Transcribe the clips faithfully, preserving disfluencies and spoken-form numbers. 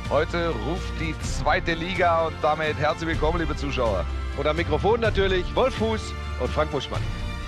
Heute ruft die zweite Liga und damit herzlich willkommen, liebe Zuschauer. Und am Mikrofon natürlich Wolf Fuß und Frank Buschmann.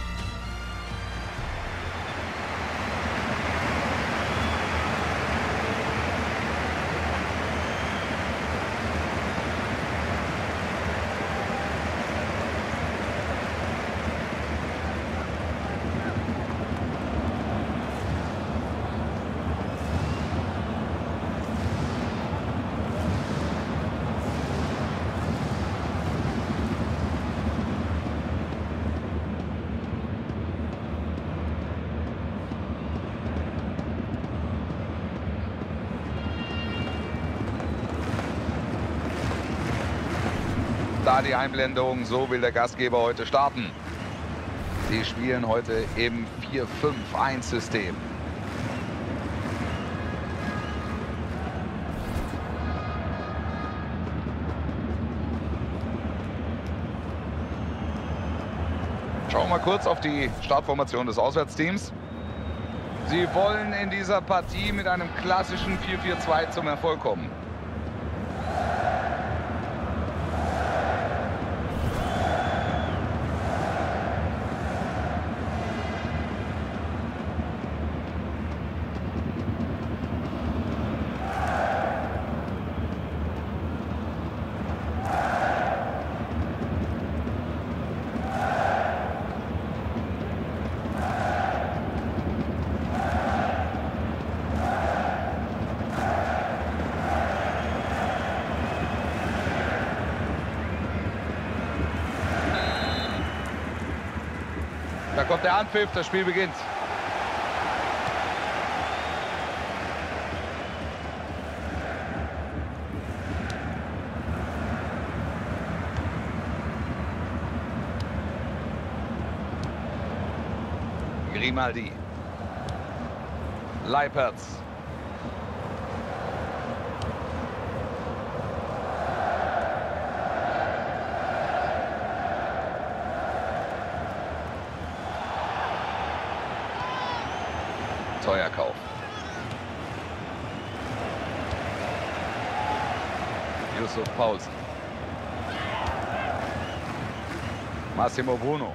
Da die Einblendung, so will der Gastgeber heute starten. Sie spielen heute im vier fünf eins System. Schauen wir mal kurz auf die Startformation des Auswärtsteams. Sie wollen in dieser Partie mit einem klassischen vier vier zwei zum Erfolg kommen. Da kommt der Anpfiff, das Spiel beginnt. Grimaldi. Leipertz. Teuerkauf. Yusuf Paulsen. Massimo Bruno.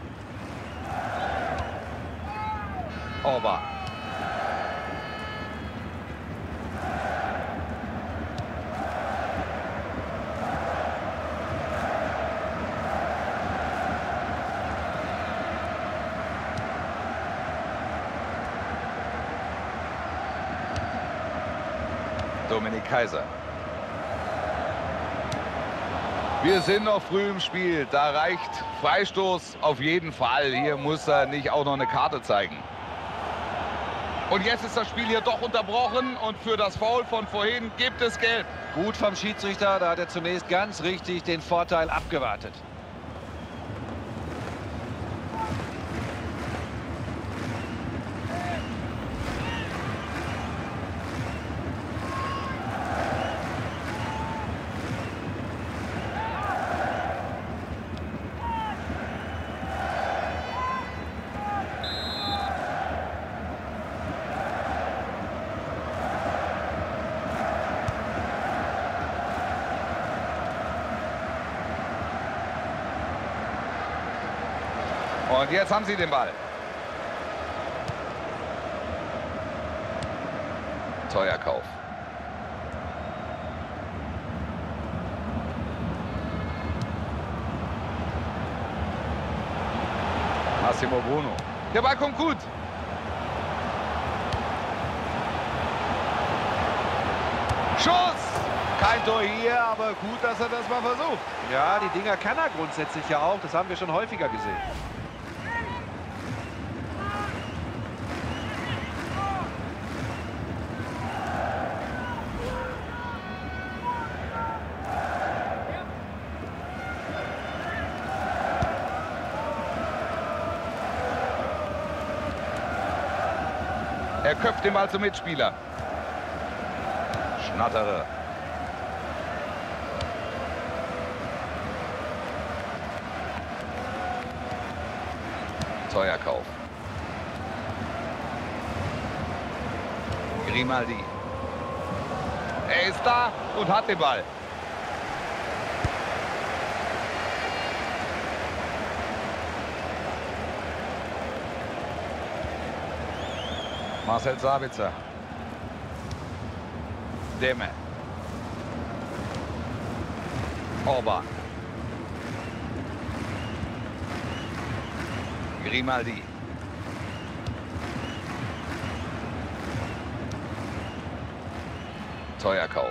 Orban. Dominik Kaiser. Wir sind noch früh im Spiel. Da reicht Freistoß auf jeden Fall. Hier muss er nicht auch noch eine Karte zeigen. Und jetzt ist das Spiel hier doch unterbrochen und für das Foul von vorhin gibt es Gelb. Gut vom Schiedsrichter, da hat er zunächst ganz richtig den Vorteil abgewartet. Und jetzt haben sie den Ball. Teuerkauf. Massimo Bruno. Der Ball kommt gut. Schuss! Kein Tor hier, aber gut, dass er das mal versucht. Ja, die Dinger kann er grundsätzlich ja auch. Das haben wir schon häufiger gesehen. Er köpft den Ball zum Mitspieler. Schnattere. Teuerkauf. Grimaldi. Er ist da und hat den Ball. Marcel Sabitzer. Demme. Orban. Grimaldi. Teuerkauf.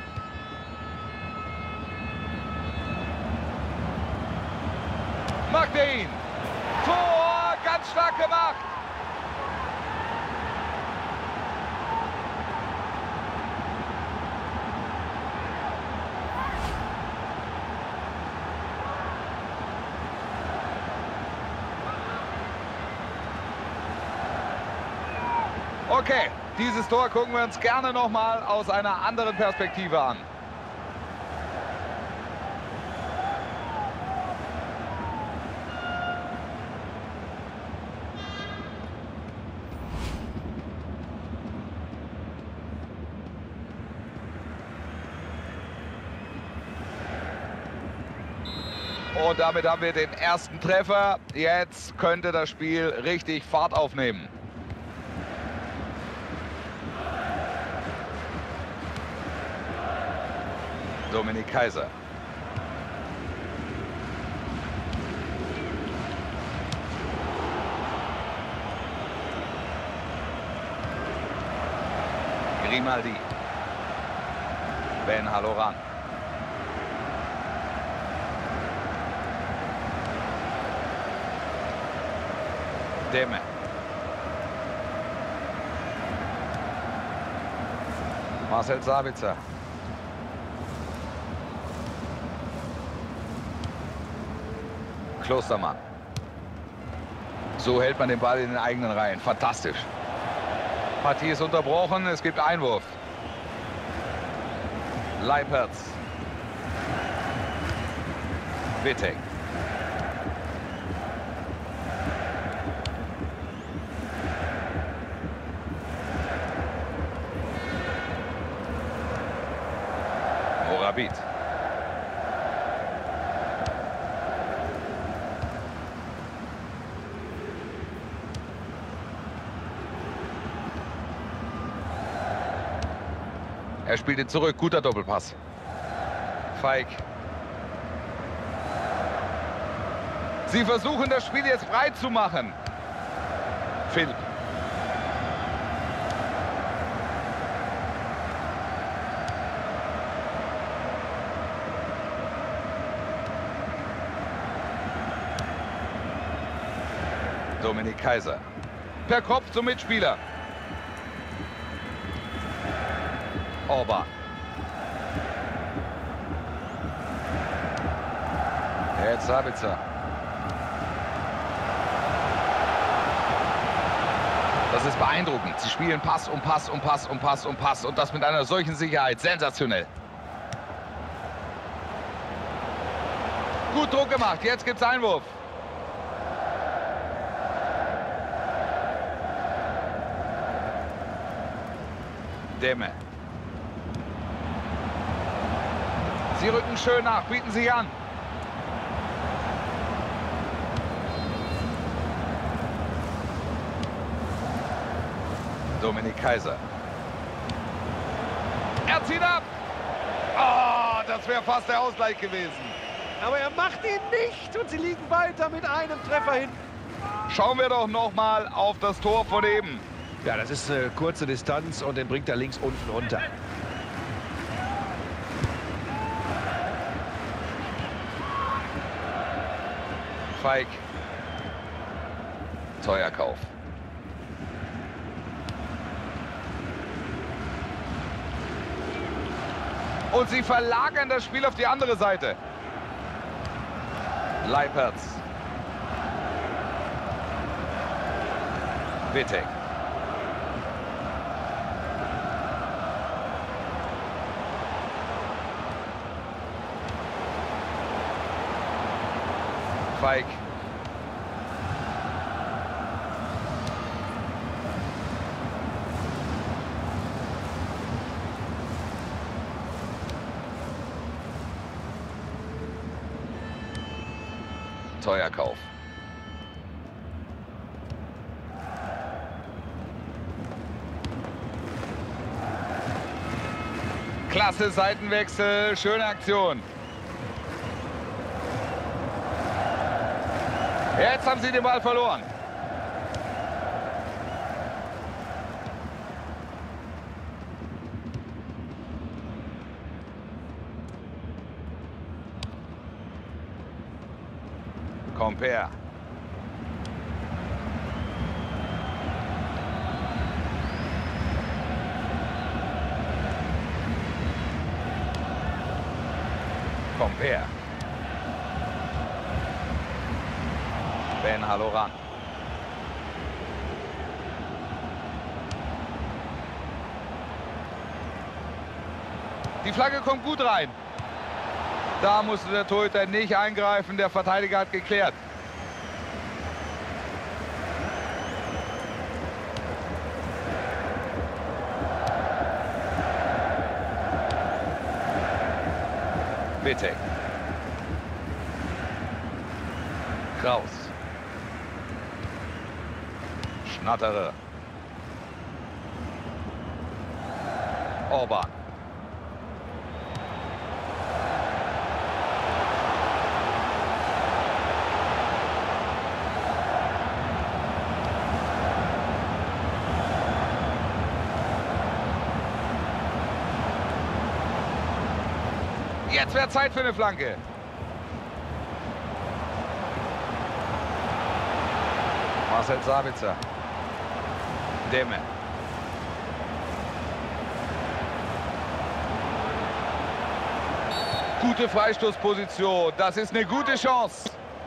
Macht er ihn. Tor, ganz stark gemacht. Okay, dieses Tor gucken wir uns gerne noch mal aus einer anderen Perspektive an. Und damit haben wir den ersten Treffer. Jetzt könnte das Spiel richtig Fahrt aufnehmen. Dominik Kaiser. Grimaldi. Ben Halloran. Demme. Marcel Sabitzer. Klostermann. So hält man den Ball in den eigenen Reihen. Fantastisch. Partie ist unterbrochen. Es gibt Einwurf. Leipertz. Wittek. Morabit. Er spielt ihn zurück. Guter Doppelpass. Feig. Sie versuchen, das Spiel jetzt breit zu machen. Philipp. Dominik Kaiser. Per Kopf zum Mitspieler. Orban. Jetzt Sabitzer. Das ist beeindruckend. Sie spielen Pass um Pass um Pass um Pass um Pass und das mit einer solchen Sicherheit. Sensationell. Gut Druck gemacht. Jetzt gibt's Einwurf. Demme. Sie rücken schön nach, bieten sich an. Dominik Kaiser. Er zieht ab. Oh, das wäre fast der Ausgleich gewesen. Aber er macht ihn nicht und sie liegen weiter mit einem Treffer hin. Schauen wir doch noch mal auf das Tor von eben. Ja, das ist eine kurze Distanz und den bringt er links unten unter. Feig. Teuerkauf. Und sie verlagern das Spiel auf die andere Seite. Leipertz. Wittek. Feig. Teuer Kauf. Klasse Seitenwechsel, schöne Aktion. Jetzt haben sie den Ball verloren. Comper. Comper. Ben Halloran. Die Flagge kommt gut rein. Da musste der Torhüter nicht eingreifen, der Verteidiger hat geklärt. Bitte. Kraus. Schnatterer. Orban. Jetzt wäre Zeit für eine Flanke. Marcel Sabitzer. Demme. Gute Freistoßposition. Das ist eine gute Chance.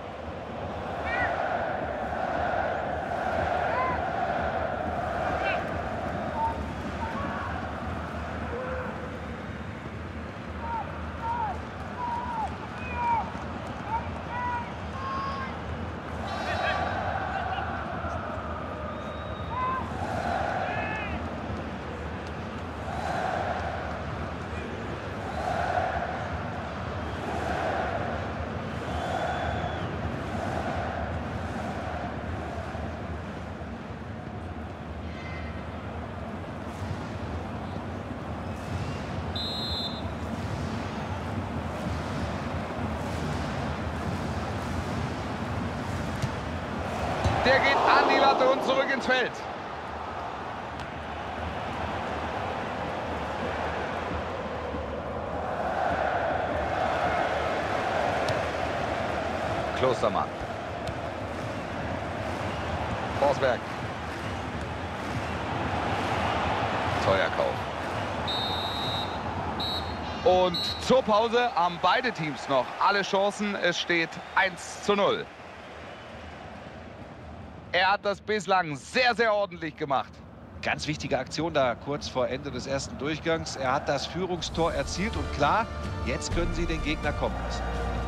Der geht an die Latte und zurück ins Feld. Klostermann. Forsberg. Teuer Kauf. Und zur Pause haben beide Teams noch alle Chancen. Es steht eins zu null. Er hat das bislang sehr, sehr ordentlich gemacht. Ganz wichtige Aktion da kurz vor Ende des ersten Durchgangs. Er hat das Führungstor erzielt und klar, jetzt können sie den Gegner kommen lassen.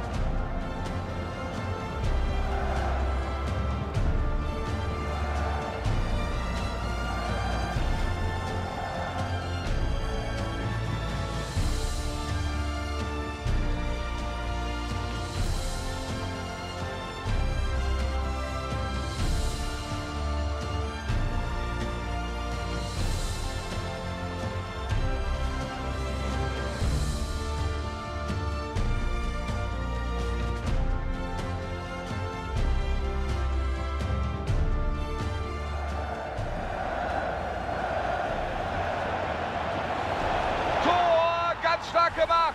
Stark gemacht.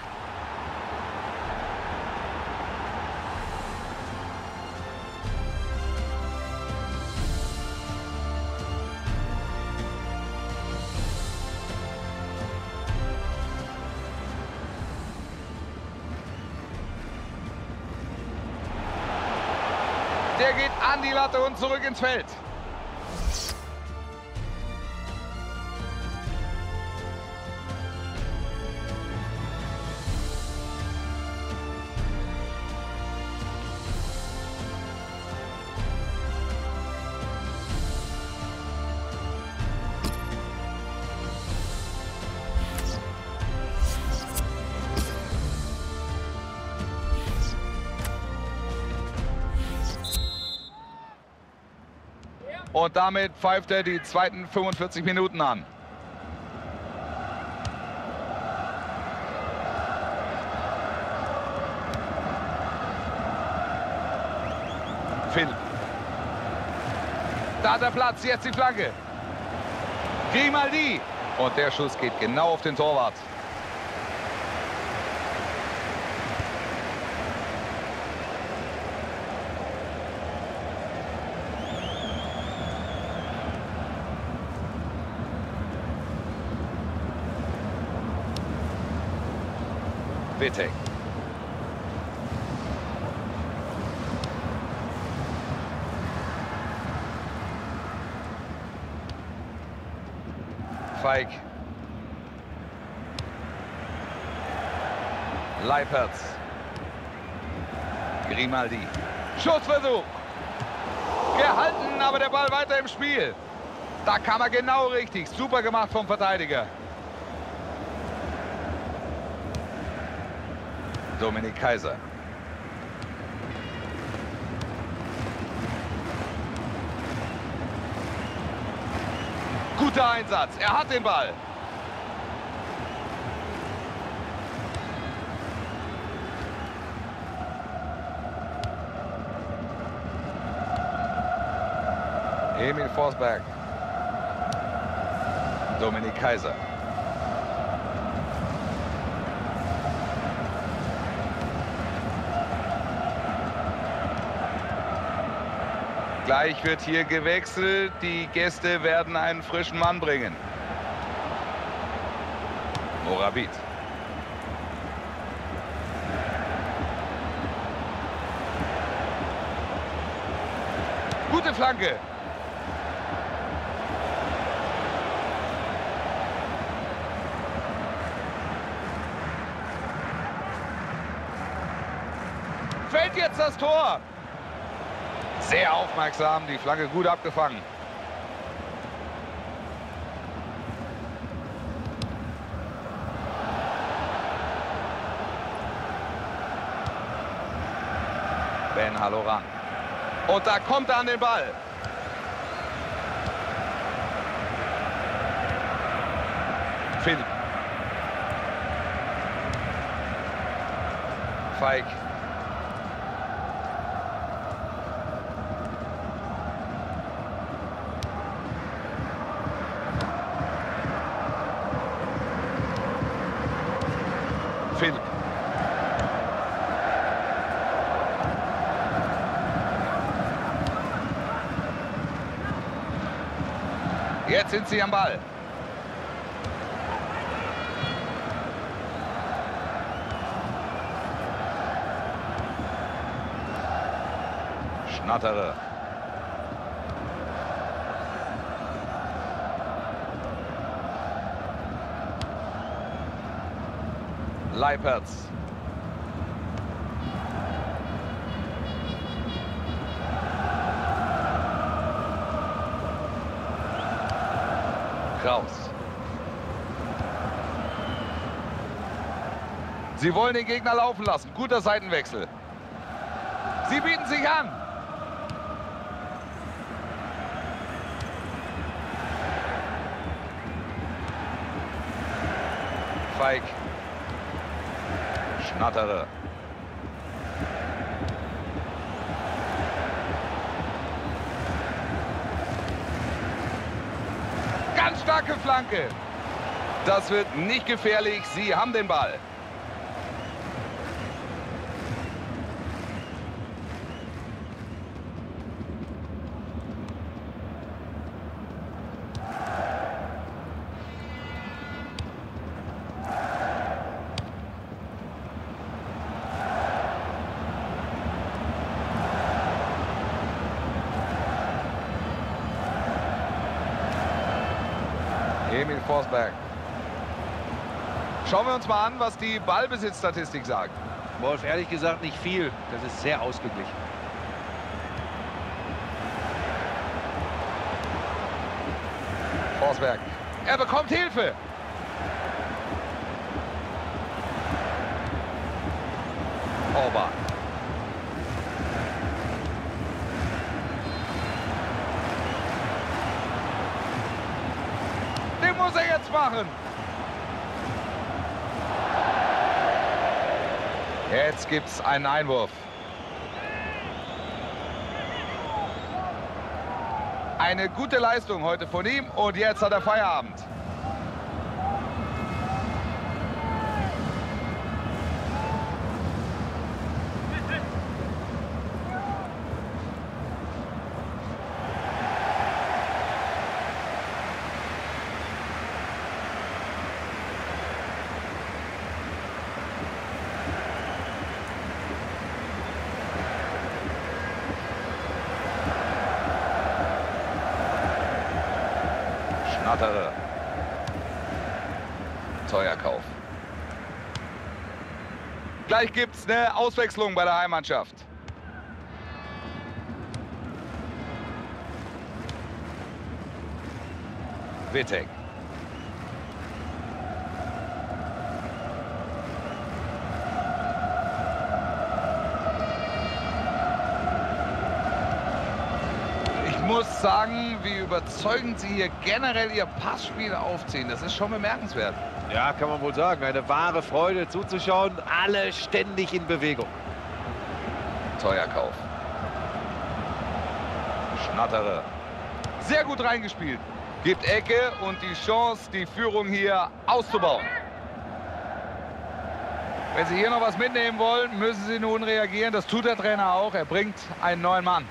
Der geht an die Latte und zurück ins Feld. Und damit pfeift er die zweiten fünfundvierzig Minuten an. Phil. Da hat er Platz, jetzt die Flanke. Grimaldi. Und der Schuss geht genau auf den Torwart. Bitte. Feig. Leipertz. Grimaldi. Schussversuch. Gehalten, aber der Ball weiter im Spiel. Da kam er genau richtig. Super gemacht vom Verteidiger. Dominik Kaiser. Guter Einsatz. Er hat den Ball. Emil Forsberg. Dominik Kaiser. Gleich wird hier gewechselt. Die Gäste werden einen frischen Mann bringen. Morabit. Gute Flanke. Fällt jetzt das Tor. Sehr aufmerksam, die Flanke gut abgefangen. Ben Halloran. Und da kommt er an den Ball. Phil. Feig. Phil. Jetzt sind sie am Ball. Schnatterer. Leipertz. Kraus. Sie wollen den Gegner laufen lassen. Guter Seitenwechsel. Sie bieten sich an. Feig. Schnatterer. Ganz starke Flanke. Das wird nicht gefährlich. Sie haben den Ball. Emil Forsberg. Schauen wir uns mal an, was die Ballbesitzstatistik sagt. Wolf, ehrlich gesagt nicht viel. Das ist sehr ausgeglichen. Forsberg. Er bekommt Hilfe. Orban. machen. Jetzt gibt es einen Einwurf. Eine gute Leistung heute von ihm und jetzt hat er Feierabend. Schnattere. Teuer Kauf. Gleich gibt es eine Auswechslung bei der Heimmannschaft. Wittek. Ich muss sagen, wie überzeugend sie hier generell ihr Passspiel aufziehen. Das ist schon bemerkenswert. Ja, kann man wohl sagen. Eine wahre Freude zuzuschauen. Alle ständig in Bewegung. Teuer Kauf. Schnattere. Sehr gut reingespielt. Gibt Ecke und die Chance, die Führung hier auszubauen. Wenn Sie hier noch was mitnehmen wollen, müssen Sie nun reagieren. Das tut der Trainer auch. Er bringt einen neuen Mann.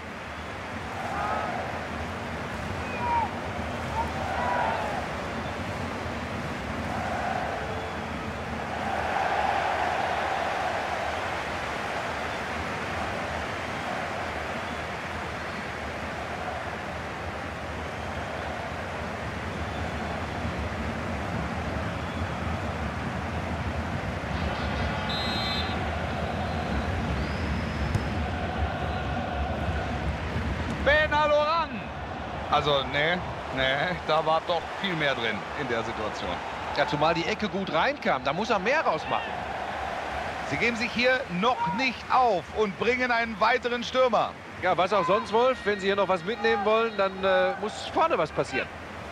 Also, nee, nee, da war doch viel mehr drin in der Situation. Ja, zumal die Ecke gut reinkam. Da muss er mehr rausmachen. Sie geben sich hier noch nicht auf und bringen einen weiteren Stürmer. Ja, was auch sonst, Wolf. Wenn Sie hier noch was mitnehmen wollen, dann äh, muss vorne was passieren.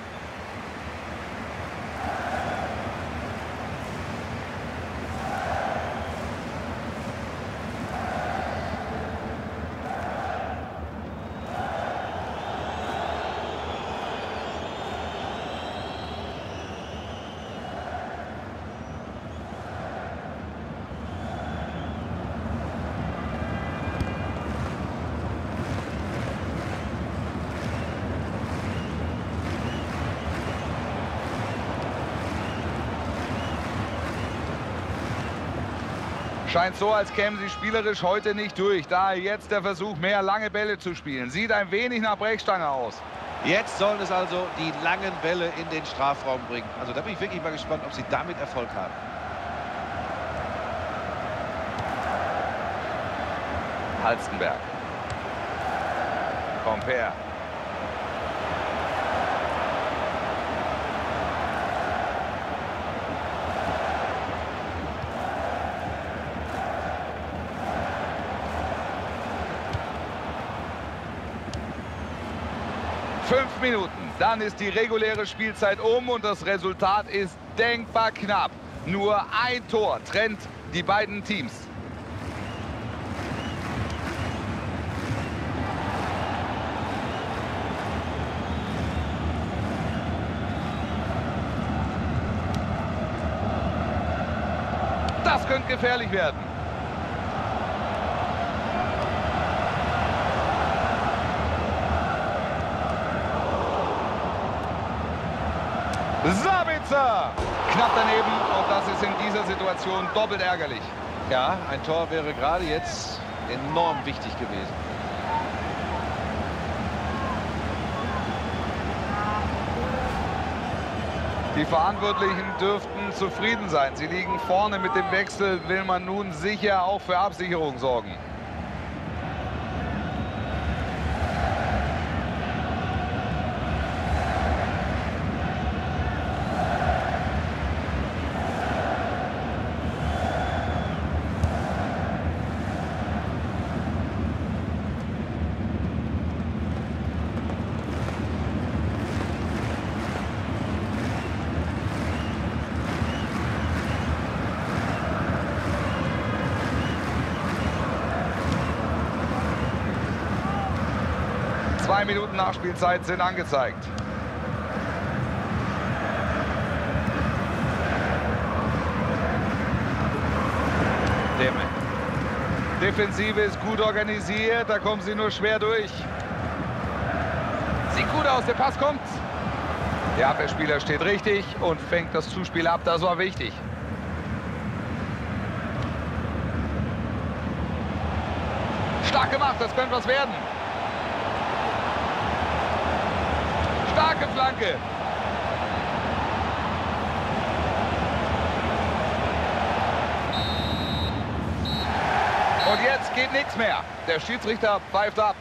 Scheint so, als kämen sie spielerisch heute nicht durch. Daher jetzt der Versuch, mehr lange Bälle zu spielen. Sieht ein wenig nach Brechstange aus. Jetzt sollen es also die langen Bälle in den Strafraum bringen. Also da bin ich wirklich mal gespannt, ob sie damit Erfolg haben. Halstenberg. Comper. Fünf Minuten, dann ist die reguläre Spielzeit um und das Resultat ist denkbar knapp. Nur ein Tor trennt die beiden Teams. Das könnte gefährlich werden. Sabitzer! Knapp daneben und das ist in dieser Situation doppelt ärgerlich. Ja, ein Tor wäre gerade jetzt enorm wichtig gewesen. Die Verantwortlichen dürften zufrieden sein. Sie liegen vorne mit dem Wechsel, will man nun sicher auch für Absicherung sorgen. Zwei Minuten Nachspielzeit sind angezeigt. Demme. Defensive ist gut organisiert, da kommen sie nur schwer durch. Sieht gut aus, der Pass kommt. Der Abwehrspieler steht richtig und fängt das Zuspiel ab, das war wichtig. Stark gemacht, das könnte was werden. Starke Flanke. Und jetzt geht nichts mehr. Der Schiedsrichter pfeift ab.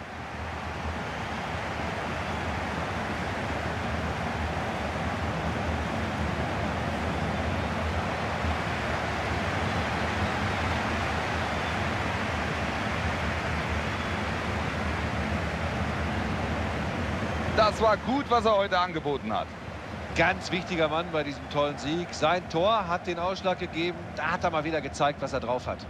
Das war gut, was er heute angeboten hat. Ganz wichtiger Mann bei diesem tollen Sieg. Sein Tor hat den Ausschlag gegeben. Da hat er mal wieder gezeigt, was er drauf hat.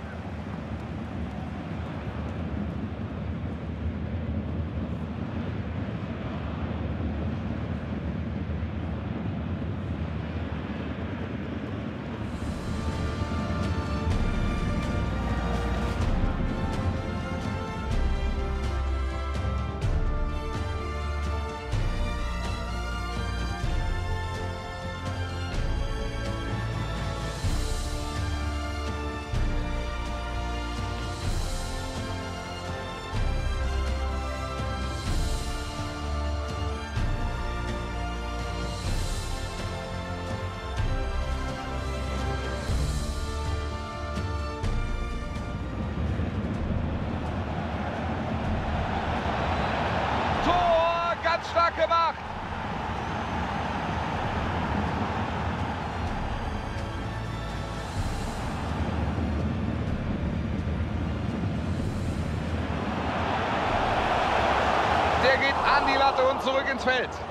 Stark gemacht. Der geht an die Latte und zurück ins Feld.